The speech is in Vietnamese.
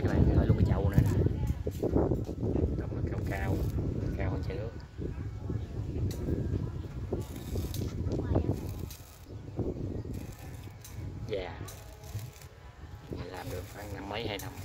các bạn, lấy luôn cái chậu này nè, trồng nó cao cao, cao hơn chai nước. Dạ, mình làm được khoảng năm mấy 2 năm.